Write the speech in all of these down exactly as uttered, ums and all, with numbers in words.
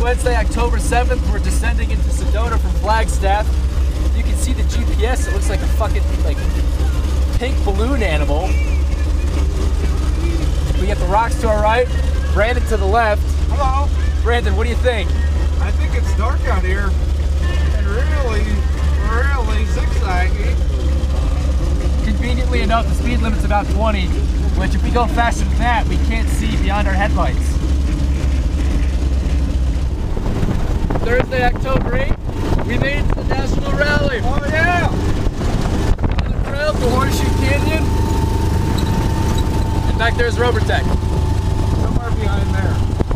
Wednesday, October seventh. We're descending into Sedona from Flagstaff. You can see the G P S. It looks like a fucking like pink balloon animal. We got the rocks to our right, Brandon to the left. Hello. Brandon, what do you think? I think it's dark out here and really, really zigzaggy. Conveniently enough, the speed limit's about twenty, which if we go faster than that, we can't see beyond our headlights. Thursday, October eighth, we made it to the National Rally. Oh yeah! On the trail to Horseshoe Canyon. And back there's Rovertek. Somewhere behind there.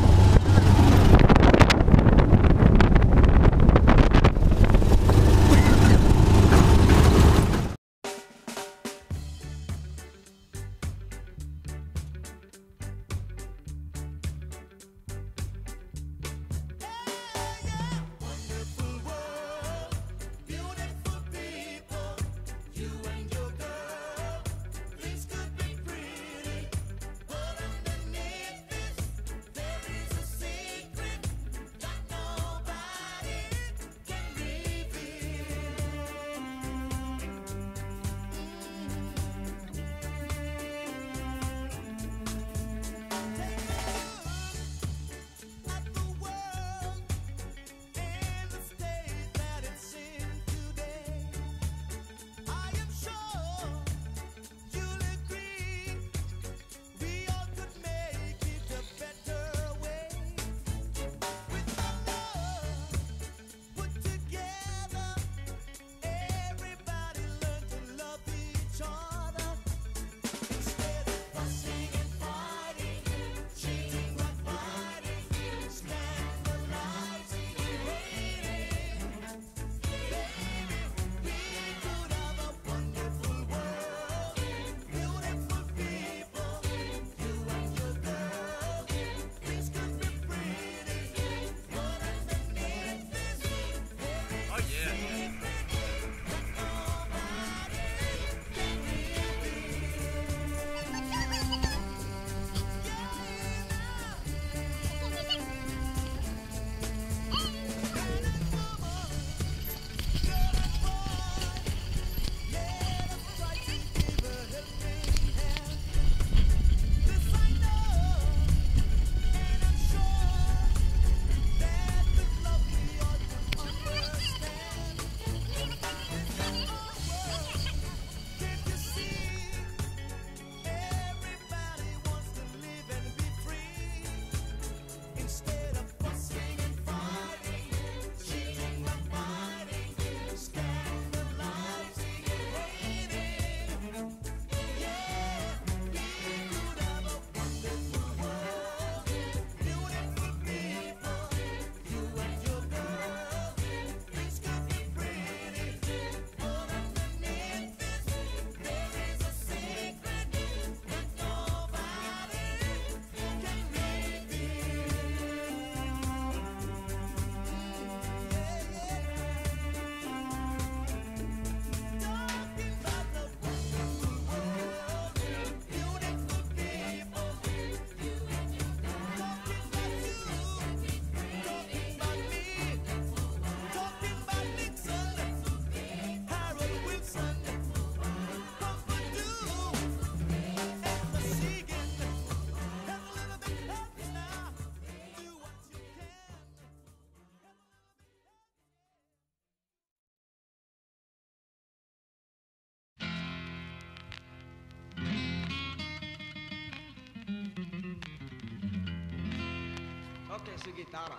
Okay, su guitarra.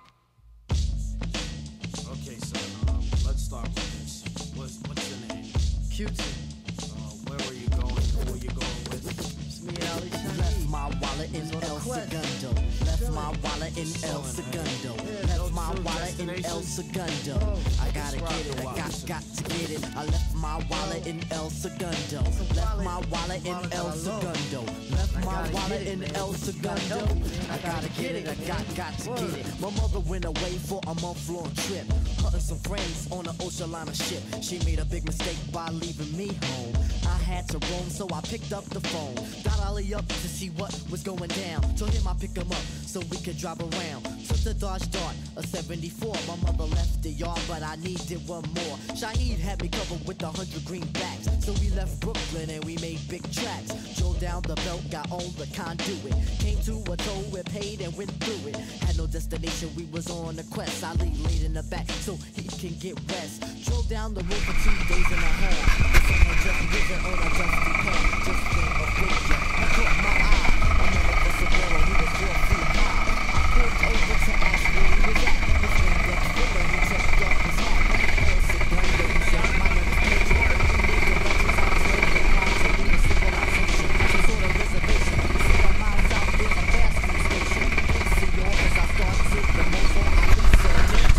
Okay, so um, let's start with this. What's, what's your name? Q T. Uh, where are you going? Who are you going with? It's me, Ali Shani. Left my wallet in El Segundo. Left my wallet in El Segundo. Left my wallet in El Segundo. I gotta get it, I got, got to get it. I left my my wallet in El Segundo. Left my wallet in El Segundo. Left my wallet in El Segundo. I gotta get it, I got, got to get it. My mother went away for a month-long trip, hunting some friends on an ocean liner ship. She made a big mistake by leaving me home. I had to roam, so I picked up the phone. Got Ollie up to see what was going down. Told him I'd pick him up so we could drive around. Took the Dodge Dart, a seventy-four. My mother left the yard, but I needed one more. Shaheed had me covered with a hundred greenbacks. So we left Brooklyn and we made big tracks. Drove down the belt, got on the conduit. Came to a toll, we paid and went through it. Had no destination, we was on a quest. Ali laid in the back so he can get rest. Drove down the road for two days and a half. The sun had just risen on a dusty path. Just came a picture, I caught my eye. Another Sedona, he was four feet high. I pulled over to ask where he was at. His name was Fuller, he checked off his hat. El Segundo, he said, my name is Pedro. He gave the legends out to the crime to lead a civilization. Some sort of reservation. Seven miles out, there's a fast food station. Senor, as I start to the most on my research.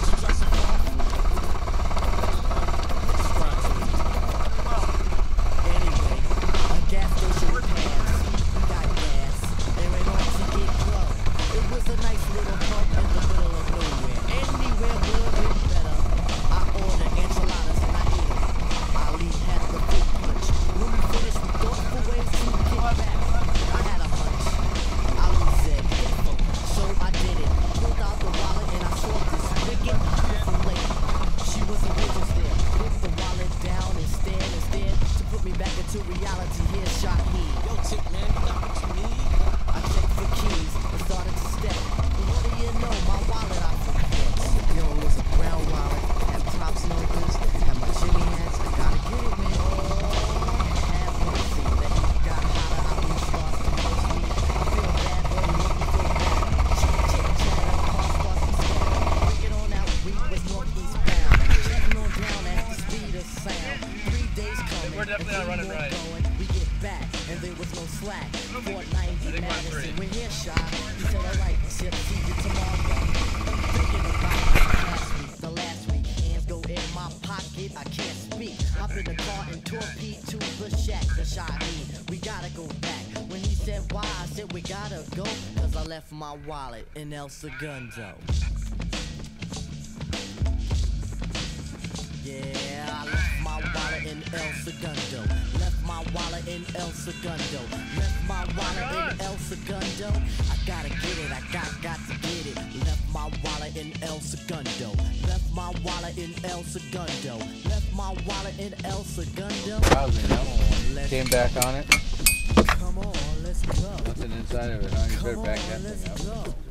Anyway, a gas station passed. We got gas. There ain't on to get close. It was a nice little pub in the middle of nowhere. Anywhere would have been better. I ordered enchiladas and I ate them. Ali had the big punch. When we finished, we thought for ways to get back. I had a hunch. Ali said, so I did it. Pulled out the wallet and I saw this wicked beautiful lady. She was a waitress there. Put the wallet down and stared and stared to put me back into reality. Here, Shaheed. Yo, Tick, man, you got what you need? I checked for keys and started to step. But what do you know? My wallet I forget. Yo, it was a brown wallet. Had top smokers. Had my Jimmy hats. I gotta get it, man. Have mercy. That he got hotter. I blew stars to post me. I feel bad, but it make me feel bad. Chit, chit, chatter. Car starts to scatter. Bring it on out. We was northeast bound. Checking on down at the speed of sound. Three days coming. We're definitely not running right. Going. We get back, and there was no slack. four ninety Madison, we're here, Shy. He said, alright, see you tomorrow. Thinking about last week, the last week. Hands go in my pocket, I can't speak. Hop in the car and torpedo to the shack, the Shaheed. We gotta go back. When he said why, I said we gotta go. Cause I left my wallet in El Segundo. Yeah, I left my wallet in El Segundo. Left my wallet in El Segundo. Left my wallet in El Segundo. I gotta get it, I got, got to get it. Left my wallet in El Segundo. Left my wallet in El Segundo. Left my wallet in El Segundo. Let's Came back on it. Come on, let's go. Nothing inside of it, huh? You better Come back on, that let's thing up. go.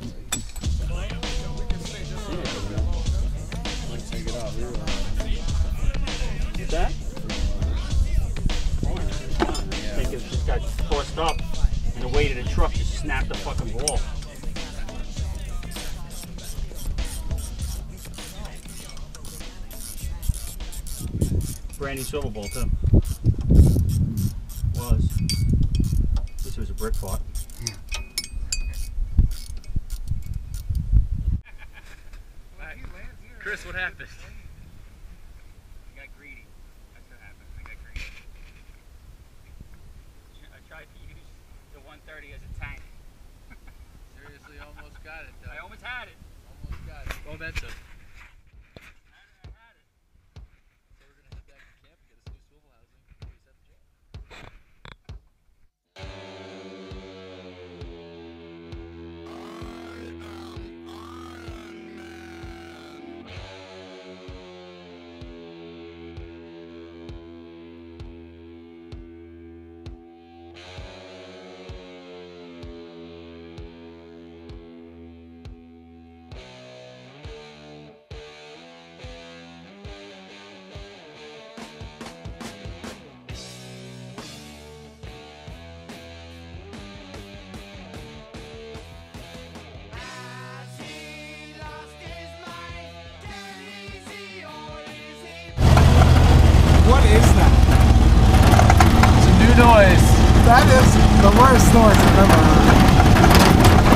Take it off. Here. Get that? Yeah. I think it just got forced up and the weight of the truck just snapped the fucking ball. Brand new silver ball too. Was. At least it was a brick pot. Chris, what happened? I got greedy. That's what happened. I got greedy. I tried to use the one thirty as a tank. Seriously, almost got it though. I almost had it. Almost got it. Well, that's a. I had it. So we're gonna head back to camp and get us new swivel housing. We set the job. What is that? It's a new noise. That is the worst noise I've ever heard.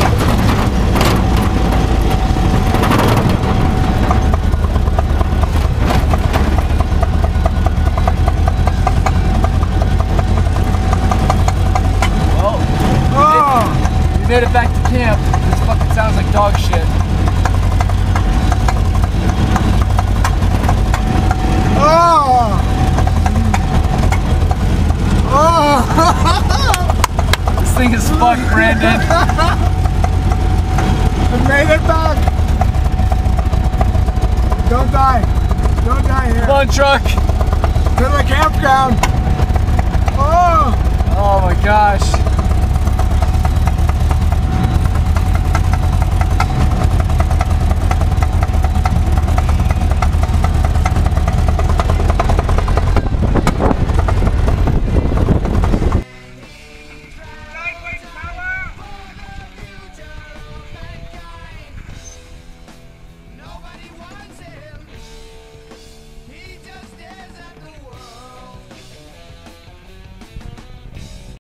dog shit. Oh! Oh! This thing is fucked, Brandon. I made it back! Don't die! Don't die here! Come on, truck! To the campground! Oh! Oh my gosh.